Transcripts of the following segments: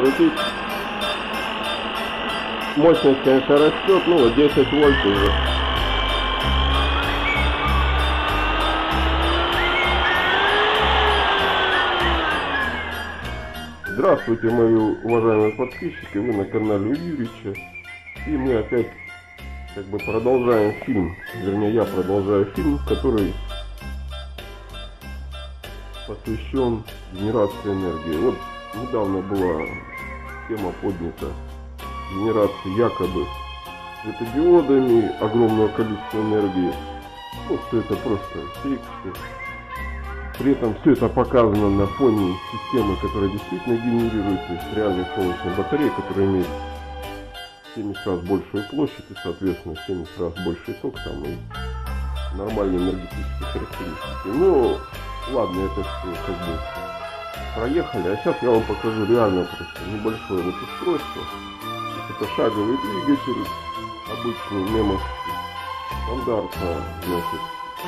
раскрутить. Мощность, конечно, растет, ну вот 10 вольт уже. Здравствуйте, мои уважаемые подписчики, вы на канале Юрича. И мы опять продолжаем фильм, вернее я продолжаю фильм, который посвящен генерации энергии. Вот недавно была тема поднята генерации якобы светодиодами огромного количества энергии. Ну, что это просто фейк, что при этом все это показано на фоне системы, которая действительно генерирует, то есть реальной солнечной батареи, которая имеет 70 раз большую площадь и, соответственно, 70 раз больший ток, там и нормальные энергетические характеристики. Ну, ладно, это все проехали. А сейчас я вам покажу реально просто небольшое вот устройство. Это шаговый двигатель, обычный немовский, стандартно, значит,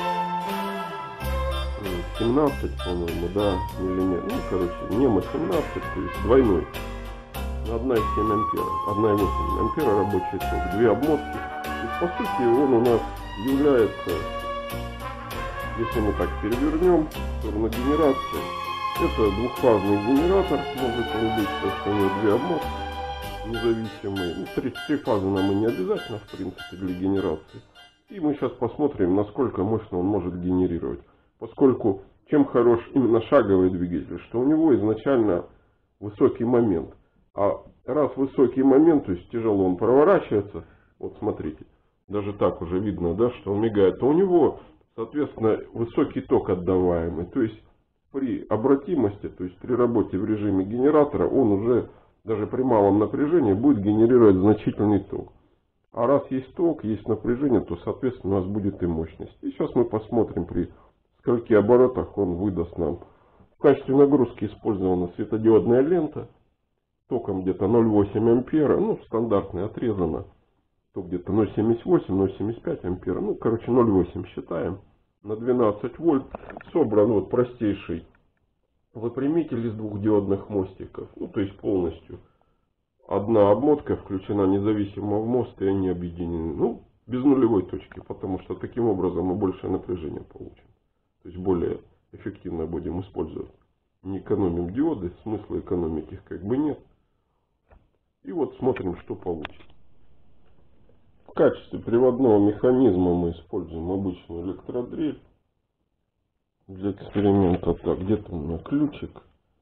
17, по-моему, да, или нет, ну, короче, немо 17, то есть двойной, 1,7 ампера, 1,8 ампера рабочий ток, 2 обмотки. То есть, по сути, он у нас является, если мы так перевернем в сторону генерации, это двухфазный генератор, может он быть, потому что у него 2 обмотки независимые. Ну, три фазы нам и не обязательно, в принципе, для генерации. И мы сейчас посмотрим, насколько мощно он может генерировать. Поскольку чем хорош именно шаговый двигатель, что у него изначально высокий момент. А раз высокий момент, то есть тяжело он проворачивается, вот смотрите, даже так уже видно, да, что он мигает, то у него, соответственно, высокий ток отдаваемый. То есть при обратимости, то есть при работе в режиме генератора, он уже даже при малом напряжении будет генерировать значительный ток. А раз есть ток, есть напряжение, то, соответственно, у нас будет и мощность. И сейчас мы посмотрим, при скольки оборотах он выдаст нам. В качестве нагрузки использована светодиодная лента. Током где-то 0,8 ампера. Ну, стандартная отрезана. Ток где-то 0,78, 0,75 ампера. Ну, короче, 0,8 считаем. На 12 вольт собран вот простейший выпрямитель из двух диодных мостиков. Ну, то есть полностью. Одна обмотка включена независимо в мост, и они объединены. Ну, без нулевой точки, потому что таким образом мы большее напряжение получим. То есть более эффективно будем использовать. Не экономим диоды, смысла экономить их как бы нет. И вот смотрим, что получится. В качестве приводного механизма мы используем обычную электродрель. Для эксперимента так, где-то у меня ключик.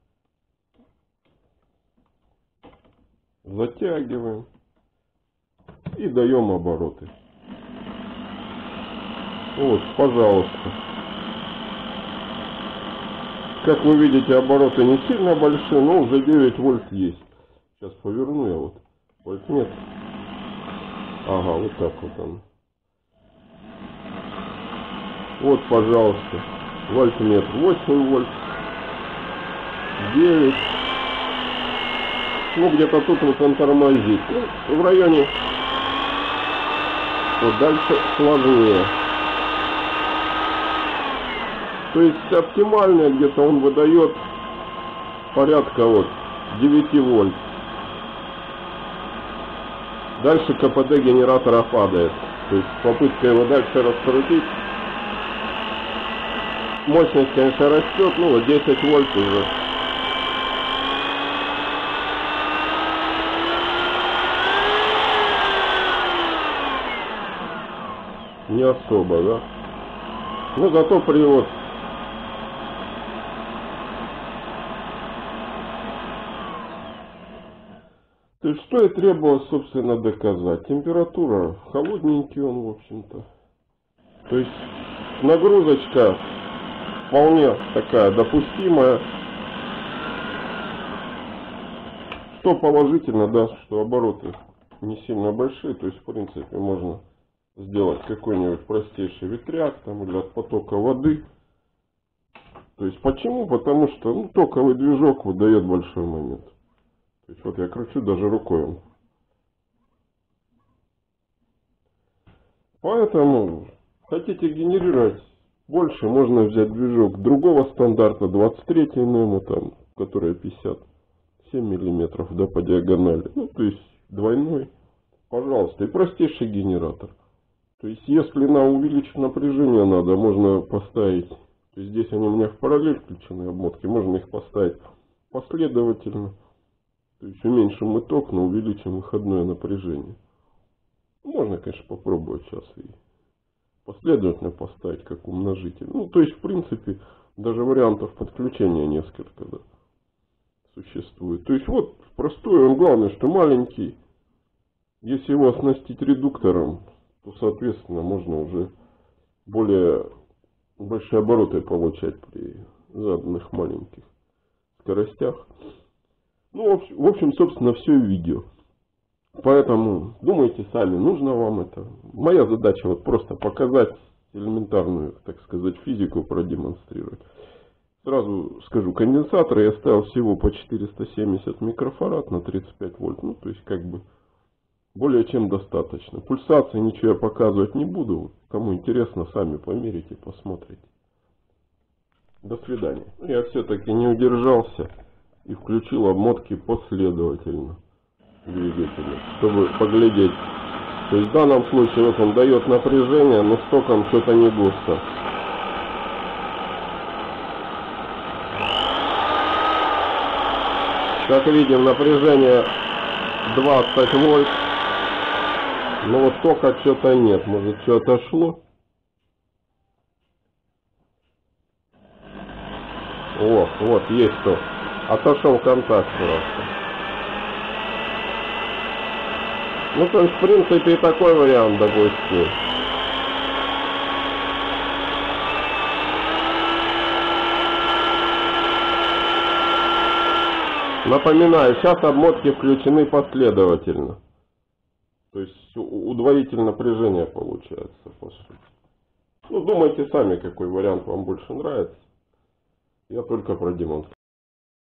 Затягиваем. И даем обороты. Вот, пожалуйста. Как вы видите, обороты не сильно большие, но уже 9 вольт есть. Сейчас поверну я вот. Вольт нет. Ага, вот так вот он. Вот, пожалуйста. Вольтметр 8 вольт. 9. Ну, где-то тут вот он тормозит. Ну, в районе. Вот дальше сложнее. То есть оптимальное где-то он выдает порядка вот 9 вольт. Дальше КПД генератора падает. То есть попытка его дальше раскрутить. Мощность, конечно, растет, ну вот 10 вольт уже. Не особо, да? Но зато привод. То есть что и требовалось, собственно, доказать. Температура, холодненький он, в общем-то. То есть нагрузочка вполне такая допустимая. Что положительно, да, что обороты не сильно большие. То есть, в принципе, можно сделать какой-нибудь простейший ветряк там, или от потока воды. То есть почему? Потому что ну, токовый движок выдает большой момент. То есть вот я кручу даже рукой. Поэтому хотите генерировать больше, можно взять движок другого стандарта, 23 немо, там, которая 50 7 миллиметров, да, по диагонали. Ну, то есть двойной. Пожалуйста. И простейший генератор. То есть, если на увеличить напряжение надо, можно поставить. То есть, здесь они у меня в параллель включены обмотки. Можно их поставить последовательно. То есть, уменьшим мы ток, но увеличим выходное напряжение. Можно, конечно, попробовать сейчас и последовательно поставить, как умножитель. Ну, то есть, в принципе, даже вариантов подключения несколько, да, существует. То есть, вот, простой, он главное, что маленький. Если его оснастить редуктором, то, соответственно, можно уже более большие обороты получать при заданных маленьких скоростях. Ну, в общем, собственно, все в видео. Поэтому думайте сами, нужно вам это. Моя задача вот просто показать элементарную, так сказать, физику, продемонстрировать. Сразу скажу, конденсаторы я ставил всего по 470 микрофарад на 35 вольт. Ну, то есть, как бы, более чем достаточно. Пульсации ничего я показывать не буду. Кому интересно, сами померите, посмотрите. До свидания. Я все-таки не удержался и включил обмотки последовательно двигателя, чтобы поглядеть. То есть в данном случае вот он дает напряжение, но с током что-то не густо. Как видим, напряжение 20 вольт. Но вот тока что-то нет. Может, что-то отошло? Вот, есть ток. Отошел контакт просто. Ну, то есть, в принципе, и такой вариант допустим. Напоминаю, сейчас обмотки включены последовательно. То есть удвоитель напряжения получается, по сути. Ну, думайте сами, какой вариант вам больше нравится. Я только продемонстрирую.